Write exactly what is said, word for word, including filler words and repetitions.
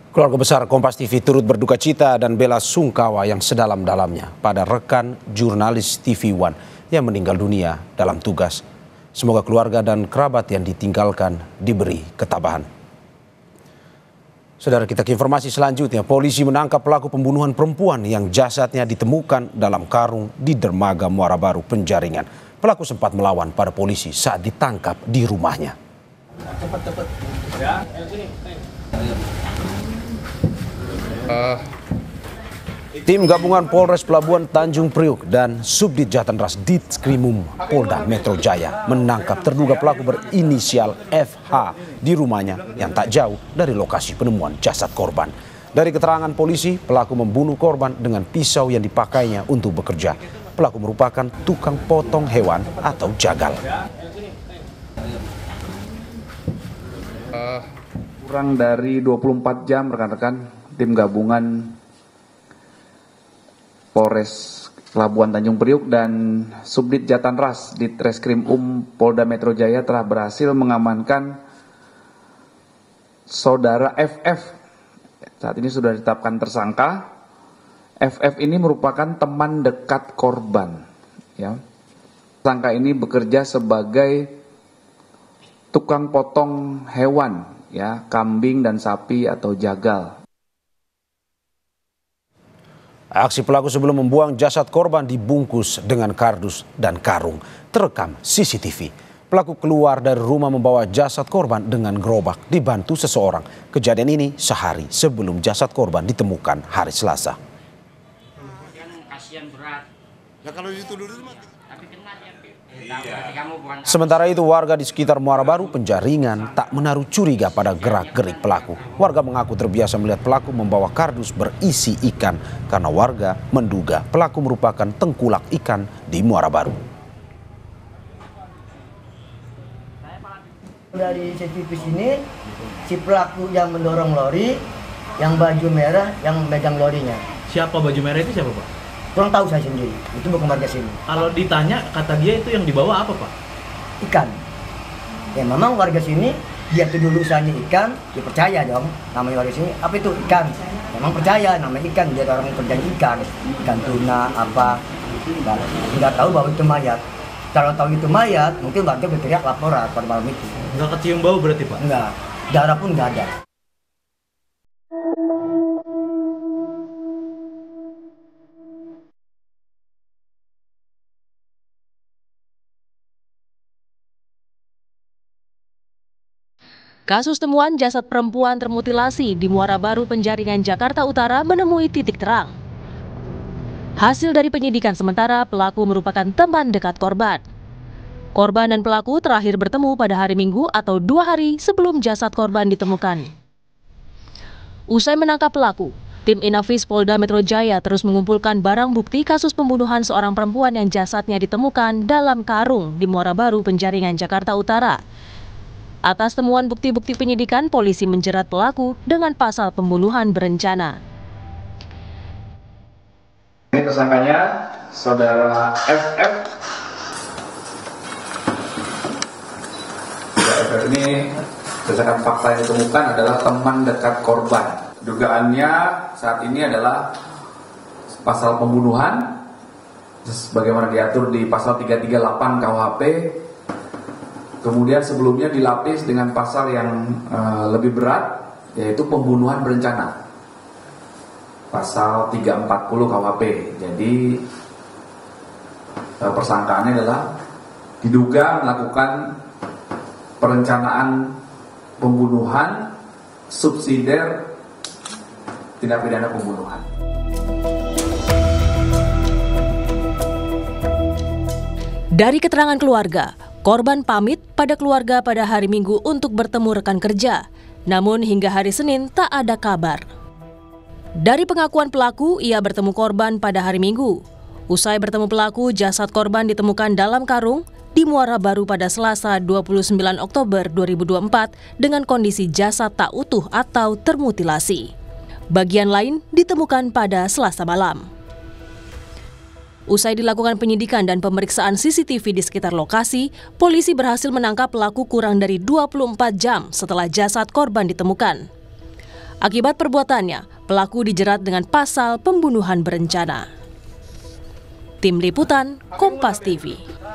Keluarga besar Kompas T V turut berduka cita dan bela sungkawa yang sedalam-dalamnya pada rekan jurnalis T V One yang meninggal dunia dalam tugas. Semoga keluarga dan kerabat yang ditinggalkan diberi ketabahan. Saudara, kita ke informasi selanjutnya. Polisi menangkap pelaku pembunuhan perempuan yang jasadnya ditemukan dalam karung di dermaga Muara Baru, Penjaringan. Pelaku sempat melawan pada polisi saat ditangkap di rumahnya. Cepat-cepat. Ya, sini. Uh, Tim gabungan Polres Pelabuhan Tanjung Priuk dan Subdit Jatanras Ditkrimum Polda Metro Jaya menangkap terduga pelaku berinisial F H di rumahnya yang tak jauh dari lokasi penemuan jasad korban. Dari keterangan polisi, pelaku membunuh korban dengan pisau yang dipakainya untuk bekerja. Pelaku merupakan tukang potong hewan atau jagal. Uh, kurang dari dua puluh empat jam rekan-rekan, tim gabungan Polres Pelabuhan Tanjung Priuk dan Subdit Jatanras Ditreskrim Um Polda Metro Jaya telah berhasil mengamankan saudara F F. Saat ini sudah ditetapkan tersangka. F F ini merupakan teman dekat korban. Ya. Tersangka ini bekerja sebagai tukang potong hewan, ya, kambing dan sapi atau jagal. Aksi pelaku sebelum membuang jasad korban dibungkus dengan kardus dan karung terekam C C T V. Pelaku keluar dari rumah membawa jasad korban dengan gerobak dibantu seseorang. Kejadian ini sehari sebelum jasad korban ditemukan hari Selasa. Kasihan berat. Nah kalau dituduh itu mati. Tapi kena ya. Berarti kamu bukan. Sementara itu warga di sekitar Muara Baru, Penjaringan tak menaruh curiga pada gerak-gerik pelaku. Warga mengaku terbiasa melihat pelaku membawa kardus berisi ikan karena warga menduga pelaku merupakan tengkulak ikan di Muara Baru. Dari C C T V sini, si pelaku yang mendorong lori, yang baju merah, yang megang lorinya. Siapa baju merah itu siapa, Pak? Kurang tahu saya sendiri, itu bukan warga sini. Kalau ditanya, kata dia itu yang dibawa apa, Pak? Ikan. Ya memang warga sini, dia tuh dulu usahanya ikan, dia percaya dong, namanya warga sini, apa itu ikan? Memang percaya, namanya ikan, dia orang kerjaan ikan, ikan tuna, apa, nggak tahu bahwa itu mayat. Kalau tahu itu mayat, mungkin warga berteriak laporan pada malam itu. Nggak kecium bau berarti, Pak? Enggak, darah pun nggak ada. Kasus temuan jasad perempuan termutilasi di Muara Baru, Penjaringan, Jakarta Utara menemui titik terang. Hasil dari penyidikan sementara, pelaku merupakan teman dekat korban. Korban dan pelaku terakhir bertemu pada hari Minggu atau dua hari sebelum jasad korban ditemukan. Usai menangkap pelaku, tim Inafis Polda Metro Jaya terus mengumpulkan barang bukti kasus pembunuhan seorang perempuan yang jasadnya ditemukan dalam karung di Muara Baru, Penjaringan, Jakarta Utara. Atas temuan bukti-bukti penyidikan, polisi menjerat pelaku dengan pasal pembunuhan berencana. Ini tersangkanya saudara F F. Saudara F F ini berdasarkan fakta yang ditemukan adalah teman dekat korban. Dugaannya saat ini adalah pasal pembunuhan, sebagaimana diatur di pasal tiga tiga delapan K U H P. Kemudian sebelumnya dilapis dengan pasal yang uh, lebih berat, yaitu pembunuhan berencana, pasal tiga empat puluh K U H P. Jadi uh, persangkaannya adalah diduga melakukan perencanaan pembunuhan subsidiar tindak pidana pembunuhan. Dari keterangan keluarga, korban pamit pada keluarga pada hari Minggu untuk bertemu rekan kerja. Namun hingga hari Senin tak ada kabar. Dari pengakuan pelaku, ia bertemu korban pada hari Minggu. Usai bertemu pelaku, jasad korban ditemukan dalam karung di Muara Baru pada Selasa dua puluh sembilan Oktober dua ribu dua puluh empat dengan kondisi jasad tak utuh atau termutilasi. Bagian lain ditemukan pada Selasa malam. Usai dilakukan penyidikan dan pemeriksaan C C T V di sekitar lokasi, polisi berhasil menangkap pelaku kurang dari dua puluh empat jam setelah jasad korban ditemukan. Akibat perbuatannya, pelaku dijerat dengan pasal pembunuhan berencana. Tim Liputan, Kompas T V.